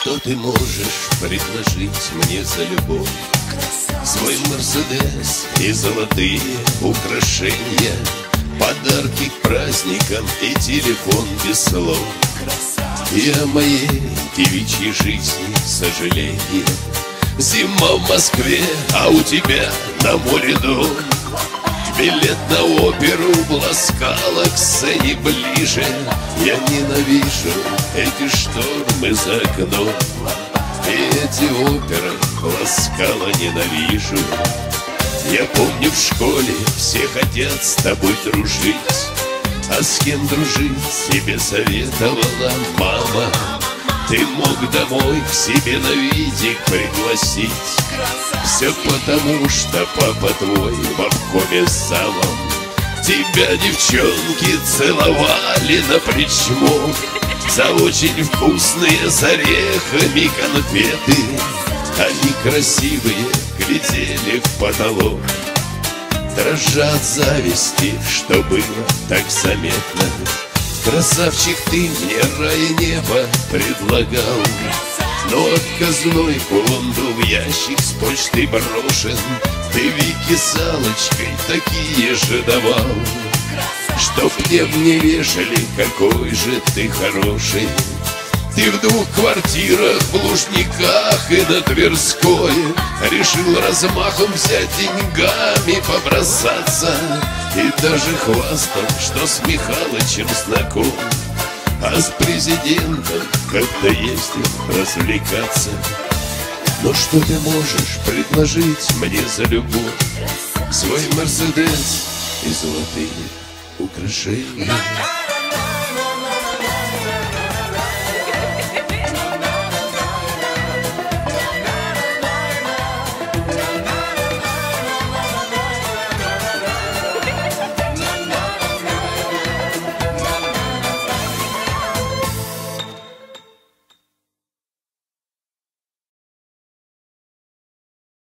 что ты можешь предложить мне за любовь? Свой Мерседес и золотые украшения, подарки к праздникам и телефон без слов. И о моей девичьей жизни сожаление. Зима в Москве, а у тебя на море дом. Билет на оперу в Ласкало к сцене ближе. Я ненавижу эти штормы за окном, и эти оперы в Ласкало ненавижу. Я помню, в школе все хотят с тобой дружить, а с кем дружить тебе советовала мама. Ты мог домой к себе на видик пригласить. Все потому, что папа твой в обкоме самом. Тебя девчонки целовали на причмок за очень вкусные с орехами конфеты. Они красивые глядели в потолок, дрожа от зависти, что было так заметно. Красавчик, ты мне рай и небо предлагал, но отказной кулон был в ящик с почты брошен. Ты Вике с Аллочкой такие же давал, чтоб мне не вешали, какой же ты хороший. Ты в 2 квартирах в Лужниках и на Тверской решил размахом взять деньгами побросаться, и даже хвастал, что с Михалычем знаком, а с президентом как-то ездил развлекаться. Но что ты можешь предложить мне за любовь? Свой Мерседес и золотые украшения.